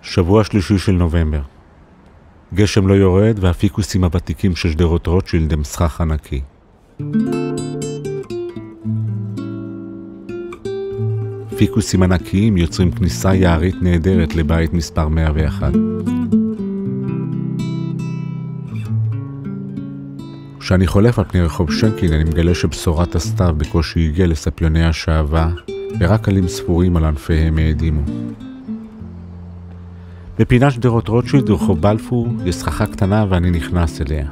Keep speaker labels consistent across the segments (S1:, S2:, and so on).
S1: שבוע שלישי של נובמבר. גשם לא יורד והפיקוסים הוותיקים של שדרות רוטשילד הם סכך ענקי. פיקוסים ענקיים יוצרים כניסה יערית נהדרת לבית מספר 101. כשאני חולף על פני רחוב שנקין אני מגלה שבשורת הסתיו בקושי הגיע לספיוני השעווה ורק עלים ספורים על ענפיהם העדימו. בפינת שדרות רוטשילד ורחוב בלפור יש סככה קטנה ואני נכנס אליה.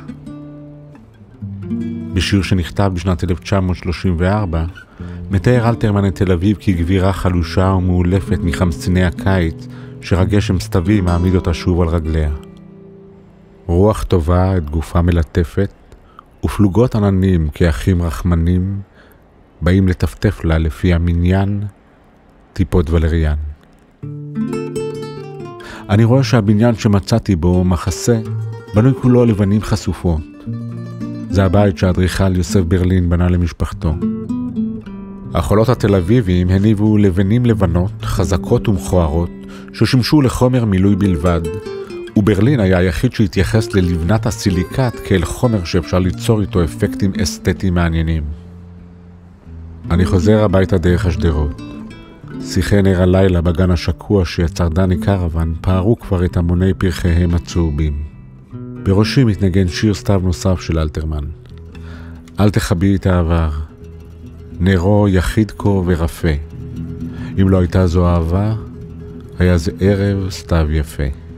S1: בשיר שנכתב בשנת 1934 מתאר אלתרמן את תל אביב כגבירה חלושה ומאולפת מחמסיני הקיץ שרגשם סתווי מעמיד אותה שוב על רגליה. רוח טובה את גופה מלטפת ופלוגות עננים כאחים רחמנים באים לטפטף לה לפי המניין טיפות ולריאן. אני רואה שהבניין שמצאתי בו מחסה בנוי כולו לבנים חשופות. זה הבית שהאדריכל יוסף ברלין בנה למשפחתו. החולות התל אביביים הניבו לבנים לבנות חזקות ומכוערות ששימשו לחומר מילוי בלבד, וברלין היה היחיד שהתייחס ללבנת הסיליקט כאל חומר שאפשר ליצור איתו אפקטים אסתטיים מעניינים. אני חוזר הביתה דרך השדרות. שיחי נר הלילה בגן השקוע שיצר דני קרוון פערו כבר את המוני פרחיהם הצהובים. בראשי מתנגן שיר סתיו נוסף של אלתרמן. אל תחבי את העבר, נרו יחיד כה ורפה. אם לא הייתה זו אהבה, היה זה ערב סתיו יפה.